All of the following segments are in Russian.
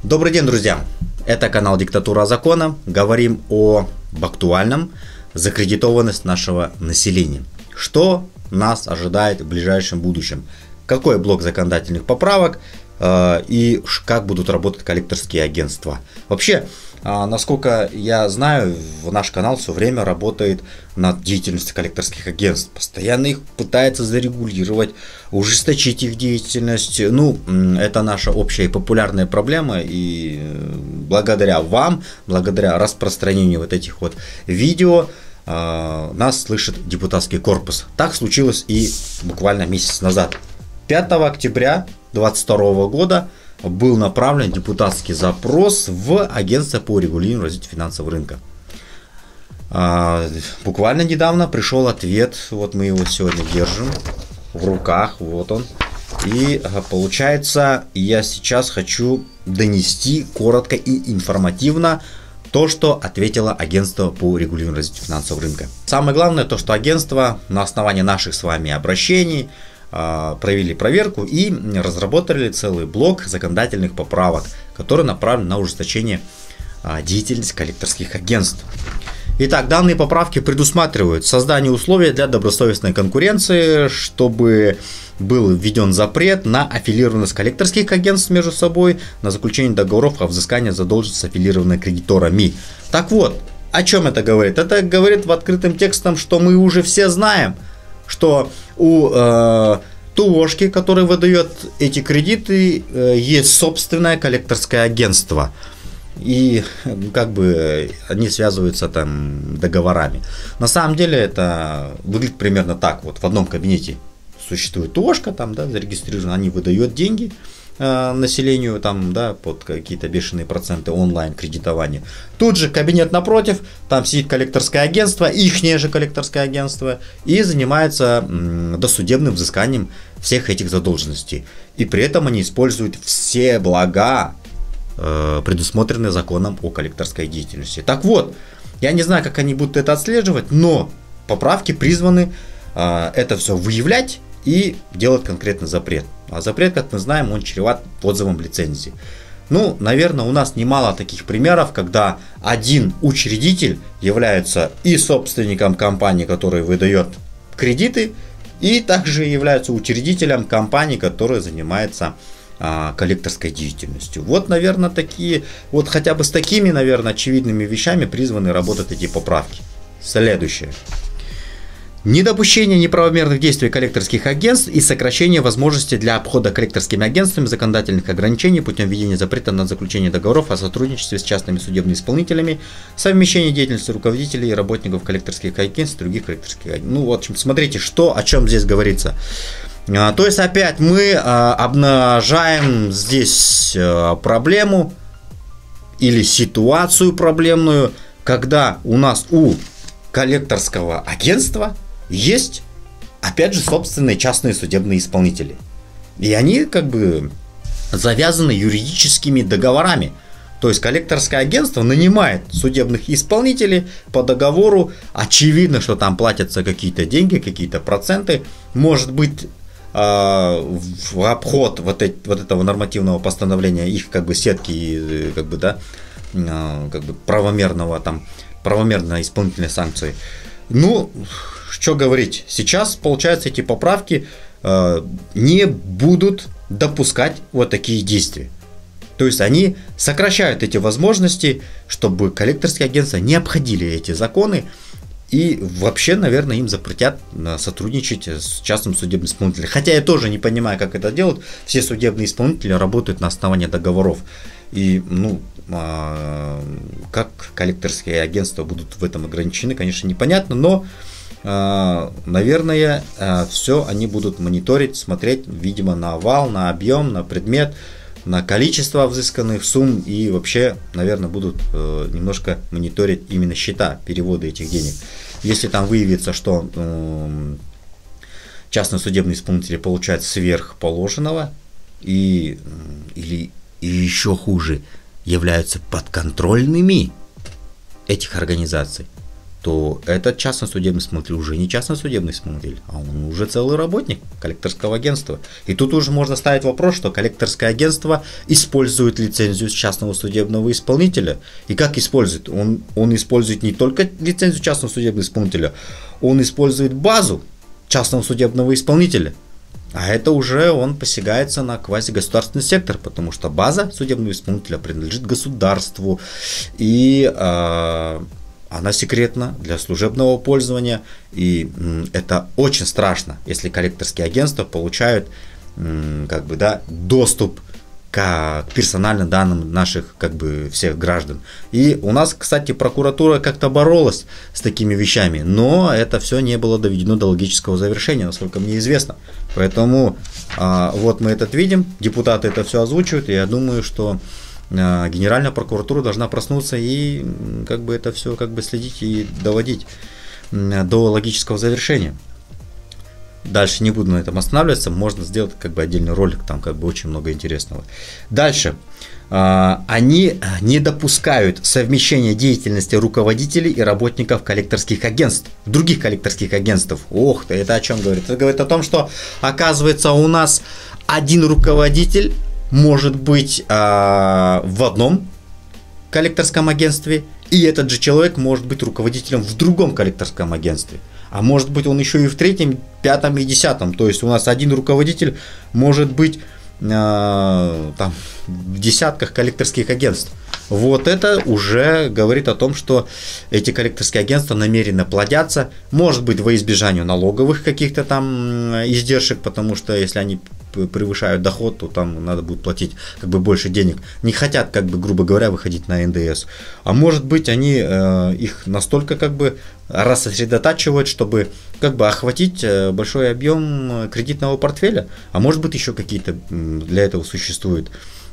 Добрый день, друзья! Это канал Диктатура закона. Говорим об актуальном закредитованность нашего населения. Что нас ожидает в ближайшем будущем? Какой блок законодательных поправок и как будут работать коллекторские агентства? Вообще, насколько я знаю, наш канал все время работает над деятельностью коллекторских агентств. Постоянно их пытается зарегулировать, ужесточить их деятельность. Это наша общая и популярная проблема. И благодаря вам, благодаря распространению вот этих вот видео, нас слышит депутатский корпус. Так случилось и буквально месяц назад. 5 октября 2022 года был направлен депутатский запрос в Агентство по регулированию и развитию финансового рынка. Буквально недавно пришел ответ, вот мы его сегодня держим в руках, вот он. И получается, я сейчас хочу донести коротко и информативно то, что ответило Агентство по регулированию и развитию финансового рынка. Самое главное то, что агентство на основании наших с вами обращений провели проверку и разработали целый блок законодательных поправок, который направлен на ужесточение деятельности коллекторских агентств. Итак, данные поправки предусматривают создание условий для добросовестной конкуренции, чтобы был введен запрет на аффилированность коллекторских агентств между собой, на заключение договоров о взыскании задолженности с аффилированными кредиторами. Так вот, о чем это говорит? Это говорит в открытым текстом, что мы уже все знаем, что у ТОшки, который выдает эти кредиты, есть собственное коллекторское агентство. И как бы они связываются там договорами. На самом деле это выглядит примерно так. Вот в одном кабинете существует ТОшка, там, да, зарегистрирована, они выдают деньги населению там, да, под какие-то бешеные проценты онлайн кредитования. Тут же кабинет напротив, там сидит коллекторское агентство, ихнее же коллекторское агентство, и занимается досудебным взысканием всех этих задолженностей. И при этом они используют все блага, предусмотренные законом о коллекторской деятельности. Так вот, я не знаю, как они будут это отслеживать, но поправки призваны это все выявлять и делать конкретный запрет. А запрет, как мы знаем, он чреват отзывом лицензии. Наверное, у нас немало таких примеров, когда один учредитель является и собственником компании, которая выдает кредиты, и также является учредителем компании, которая занимается коллекторской деятельностью. Вот, наверное, вот хотя бы с такими, наверное, очевидными вещами призваны работать эти поправки. Следующее. Недопущение неправомерных действий коллекторских агентств и сокращение возможностей для обхода коллекторскими агентствами законодательных ограничений путем введения запрета на заключение договоров о сотрудничестве с частными судебными исполнителями, совмещение деятельности руководителей и работников коллекторских агентств и других коллекторских агентств. В общем, смотрите, о чем здесь говорится. То есть опять мы обнажаем здесь проблему или ситуацию проблемную, когда у нас у коллекторского агентства есть, опять же, собственные частные судебные исполнители. И они как бы завязаны юридическими договорами. То есть коллекторское агентство нанимает судебных исполнителей по договору. Очевидно, что там платятся какие-то деньги, какие-то проценты. Может быть, в обход вот этого нормативного постановления их как бы сетки, как бы, да, как бы правомерной исполнительной санкции. Что говорить, сейчас, получается, эти поправки не будут допускать вот такие действия. То есть они сокращают эти возможности, чтобы коллекторские агентства не обходили эти законы. И вообще, наверное, им запретят сотрудничать с частным судебным исполнителем. Хотя я тоже не понимаю, как это делать. Все судебные исполнители работают на основании договоров. И, как коллекторские агентства будут в этом ограничены, конечно, непонятно. Но, наверное, все они будут мониторить, смотреть, видимо, на вал, на объем, на предмет, на количество взысканных сумм. И вообще, наверное, будут немножко мониторить именно счета, переводы этих денег. Если там выявится, что частные судебные исполнители получают сверх положенного или еще хуже, являются подконтрольными этих организаций, то этот частный судебный исполнитель уже не частный судебный исполнитель, а он уже целый работник коллекторского агентства. И тут уже можно ставить вопрос, что коллекторское агентство использует лицензию частного судебного исполнителя. И как использует? Он использует не только лицензию частного судебного исполнителя, он использует базу частного судебного исполнителя. А это уже он посягается на квазигосударственный сектор, потому что база судебного исполнителя принадлежит государству, и она секретна для служебного пользования, и это очень страшно, если коллекторские агентства получают доступ к персональным данным наших всех граждан. И у нас, кстати, прокуратура как-то боролась с такими вещами, но это все не было доведено до логического завершения, насколько мне известно. Поэтому вот мы это видим, депутаты это все озвучивают, и я думаю, что Генеральная прокуратура должна проснуться и это все следить и доводить до логического завершения. Дальше не буду на этом останавливаться, можно сделать отдельный ролик, там очень много интересного. Дальше. Они не допускают совмещения деятельности руководителей и работников коллекторских агентств, других коллекторских агентств. Ох ты, это о чем говорит? Это говорит о том, что оказывается у нас один руководитель может быть в одном коллекторском агентстве, и этот же человек может быть руководителем в другом коллекторском агентстве. А может быть он еще и в третьем, пятом и десятом. То есть у нас один руководитель может быть в десятках коллекторских агентств. Вот это уже говорит о том, что эти коллекторские агентства намеренно плодятся. Может быть во избежанию налоговых каких-то там издержек, потому что если они превышают доход, то там надо будет платить больше денег. Не хотят, грубо говоря, выходить на НДС. А может быть они их настолько рассосредотачивают, чтобы охватить большой объем кредитного портфеля. А может быть еще какие-то для этого существуют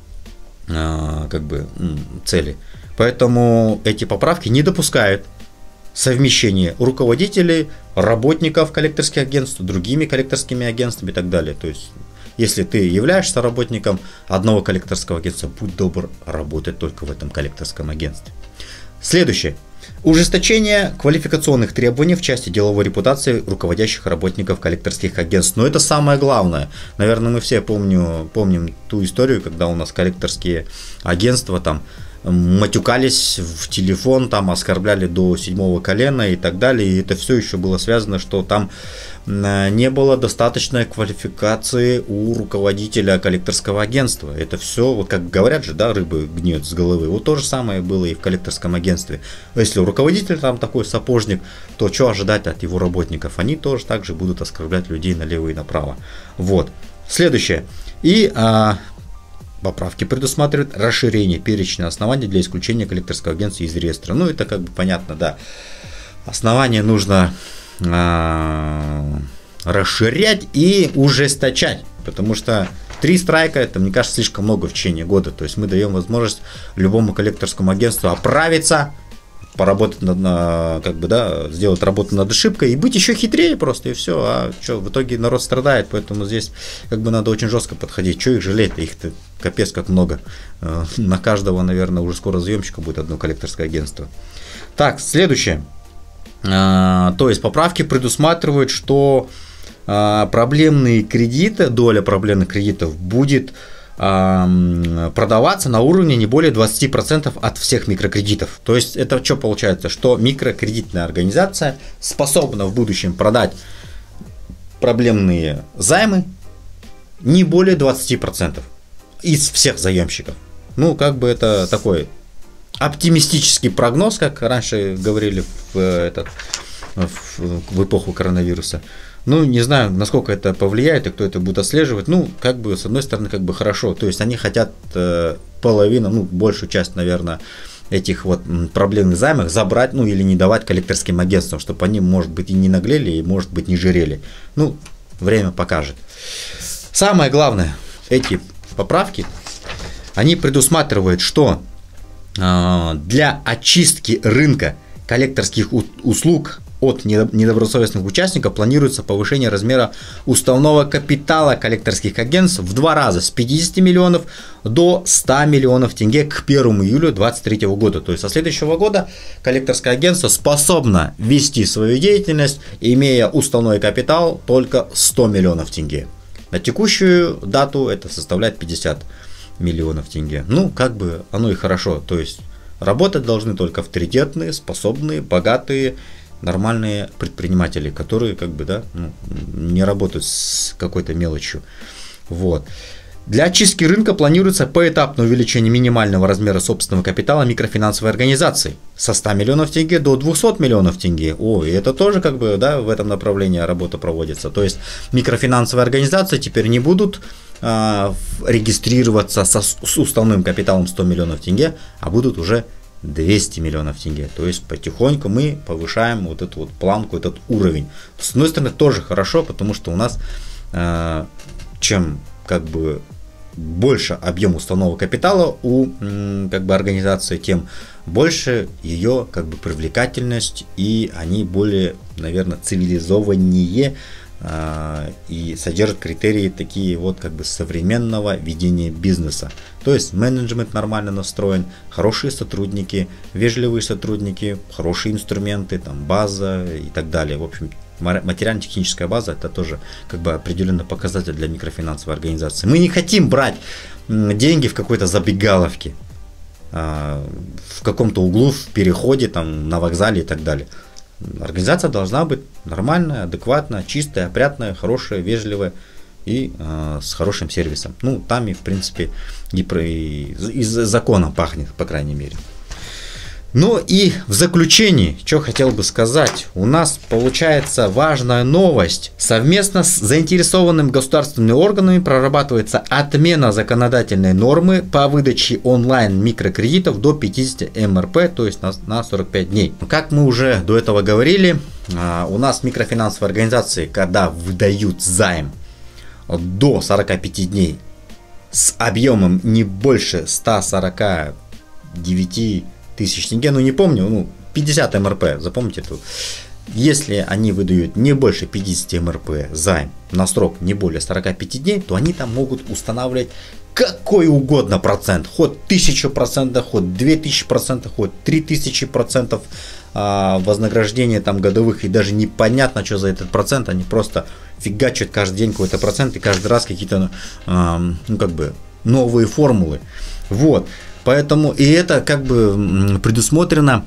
цели. Поэтому эти поправки не допускают совмещения руководителей, работников коллекторских агентств, другими коллекторскими агентствами и так далее. То есть, если ты являешься работником одного коллекторского агентства, будь добр работать только в этом коллекторском агентстве. Следующее. Ужесточение квалификационных требований в части деловой репутации руководящих работников коллекторских агентств. Но это самое главное. Наверное, мы все помним ту историю, когда у нас коллекторские агентства там матюкались в телефон, там оскорбляли до 7-го колена и так далее. И это все еще было связано, что там не было достаточной квалификации у руководителя коллекторского агентства. Это все, вот как говорят же, да, рыбы гниют с головы. Вот то же самое было и в коллекторском агентстве. Если руководитель там такой сапожник, то что ожидать от его работников? Они тоже так же будут оскорблять людей налево и направо. Вот. Следующее. И поправки предусматривают расширение перечня оснований для исключения коллекторского агентства из реестра. Ну, это понятно, да. Основания нужно расширять и ужесточать, потому что 3 страйка, это, мне кажется, слишком много в течение года. То есть мы даем возможность любому коллекторскому агентству оправиться, поработать сделать работу над ошибкой и быть еще хитрее просто, и все. А что, в итоге народ страдает, поэтому здесь надо очень жестко подходить. Что их жалеть-то? Их-то капец как много. На каждого, наверное, уже скоро заемщика будет одно коллекторское агентство. Так, следующее. То есть поправки предусматривают, что проблемные кредиты, доля проблемных кредитов будет продаваться на уровне не более 20% от всех микрокредитов. То есть это что получается? Что микрокредитная организация способна в будущем продать проблемные займы не более 20% из всех заемщиков. Ну, это такой оптимистический прогноз, как раньше говорили в эпоху коронавируса. Ну, не знаю, насколько это повлияет и кто это будет отслеживать. Ну, с одной стороны, хорошо. То есть они хотят половину, большую часть, наверное, этих проблемных займов забрать, или не давать коллекторским агентствам, чтобы они, может быть, и не наглели, и, может быть, не жирели. Ну, время покажет. Самое главное, эти поправки, они предусматривают, что для очистки рынка коллекторских услуг от недобросовестных участников планируется повышение размера уставного капитала коллекторских агентств в 2 раза, с 50 миллионов до 100 миллионов тенге к 1 июля 2023 года. То есть со следующего года коллекторское агентство способно вести свою деятельность, имея уставной капитал только 100 миллионов тенге. На текущую дату это составляет 50 миллионов тенге. Ну, как бы оно и хорошо. То есть работать должны только авторитетные, способные, богатые, нормальные предприниматели, которые как бы, да, ну, не работают с какой-то мелочью. Вот. Для очистки рынка планируется поэтапное увеличение минимального размера собственного капитала микрофинансовой организации со 100 миллионов тенге до 200 миллионов тенге. О, и это тоже как бы, да, в этом направлении работа проводится. То есть микрофинансовые организации теперь не будут регистрироваться с уставным капиталом 100 миллионов тенге, а будут уже 200 миллионов тенге. То есть потихоньку мы повышаем вот эту вот планку, этот уровень. С одной стороны тоже хорошо, потому что у нас чем как бы больше объем уставного капитала у как бы организации, тем больше ее как бы привлекательность, и они более, наверное, цивилизованнее и содержат критерии такие вот как бы современного ведения бизнеса. То есть менеджмент нормально настроен, хорошие сотрудники, вежливые сотрудники, хорошие инструменты, там база и так далее. В общем, материально-техническая база — это тоже как бы определенный показатель для микрофинансовой организации. Мы не хотим брать деньги в какой-то забегаловке, в каком-то углу, в переходе, там, на вокзале и так далее. Организация должна быть нормальная, адекватная, чистая, опрятная, хорошая, вежливая и с хорошим сервисом. Ну, там и в принципе и законом пахнет, по крайней мере. Ну и в заключении, что хотел бы сказать, у нас получается важная новость. Совместно с заинтересованными государственными органами прорабатывается отмена законодательной нормы по выдаче онлайн микрокредитов до 50 МРП, то есть на 45 дней. Как мы уже до этого говорили, у нас микрофинансовые организации, когда выдают займ до 45 дней с объемом не больше 149 тысяч тенге, ну не помню, ну 50 МРП, запомните это. Если они выдают не больше 50 МРП займ на срок не более 45 дней, то они там могут устанавливать какой угодно процент, хоть 1000%, хоть 2000%, хоть 3000% вознаграждения там годовых, и даже непонятно, что за этот процент, они просто фигачат каждый день какой-то процент, и каждый раз какие-то ну как бы новые формулы. Вот. Поэтому и это как бы предусмотрено,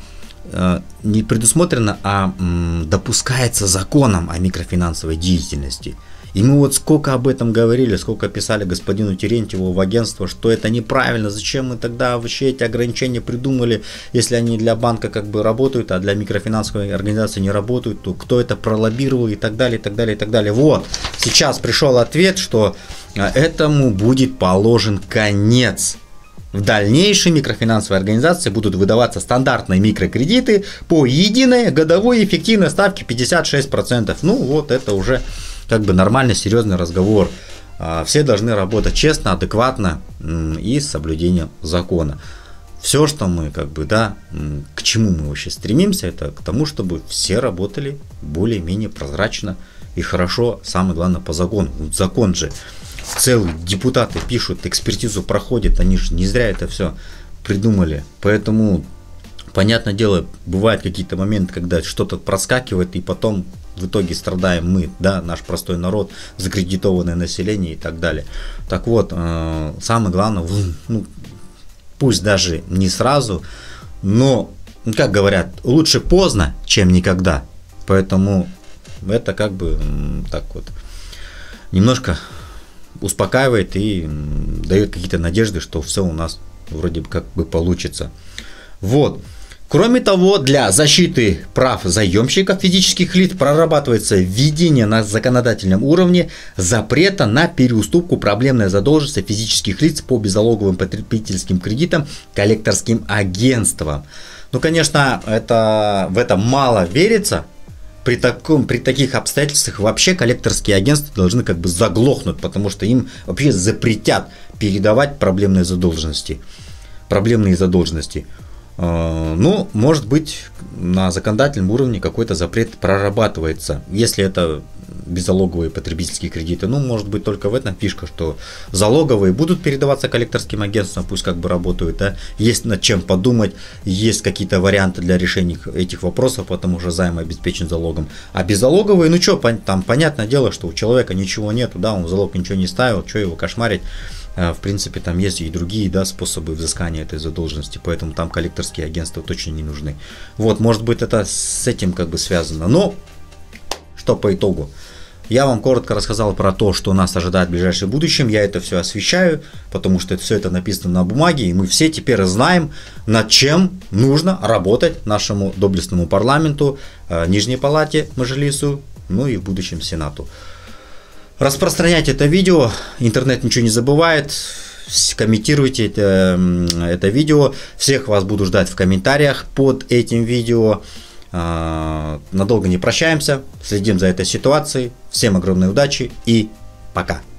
не предусмотрено, а допускается законом о микрофинансовой деятельности. И мы вот сколько об этом говорили, сколько писали господину Терентьеву в агентство, что это неправильно, зачем мы тогда вообще эти ограничения придумали, если они для банка как бы работают, а для микрофинансовой организации не работают, то кто это пролоббировал и так далее, и так далее, и так далее. Вот, сейчас пришел ответ, что этому будет положен конец. В дальнейшем микрофинансовые организации будут выдаваться стандартные микрокредиты по единой годовой эффективной ставке 56%. Ну вот это уже как бы нормальный, серьезный разговор. Все должны работать честно, адекватно и с соблюдением закона. Все, что мы как бы, да, к чему мы вообще стремимся, это к тому, чтобы все работали более-менее прозрачно и хорошо, самое главное, по закону. Закон же. Целые депутаты пишут, экспертизу проходят, они же не зря это все придумали. Поэтому, понятное дело, бывают какие-то моменты, когда что-то проскакивает, и потом в итоге страдаем мы, да, наш простой народ, закредитованное население и так далее. Так вот, самое главное, ну, пусть даже не сразу, но, как говорят, лучше поздно, чем никогда. Поэтому это как бы так вот немножко успокаивает и дает какие-то надежды, что все у нас вроде бы как бы получится. Вот. Кроме того, для защиты прав заемщиков физических лиц прорабатывается введение на законодательном уровне запрета на переуступку проблемной задолженности физических лиц по беззалоговым потребительским кредитам коллекторским агентствам. Ну, конечно, в это мало верится. При таких обстоятельствах вообще коллекторские агентства должны как бы заглохнуть, потому что им вообще запретят передавать проблемные задолженности. Ну, может быть, на законодательном уровне какой-то запрет прорабатывается. Если это беззалоговые потребительские кредиты, ну, может быть, только в этом фишка, что залоговые будут передаваться коллекторским агентствам, пусть как бы работают, да, есть над чем подумать, есть какие-то варианты для решения этих вопросов, потому что займ обеспечен залогом. А беззалоговые, ну что, там понятное дело, что у человека ничего нету, да, он в залог ничего не ставил, что его кошмарить. В принципе, там есть и другие, да, способы взыскания этой задолженности, поэтому там коллекторские агентства точно не нужны. Вот, может быть, это с этим как бы связано. Но, что по итогу? Я вам коротко рассказал про то, что нас ожидает в ближайшем будущем. Я это все освещаю, потому что все это написано на бумаге, и мы все теперь знаем, над чем нужно работать нашему доблестному парламенту, Нижней палате Мажилису, ну и в будущем Сенату. Распространяйте это видео, интернет ничего не забывает, комментируйте это видео, всех вас буду ждать в комментариях под этим видео. Надолго не прощаемся, следим за этой ситуацией, всем огромной удачи и пока!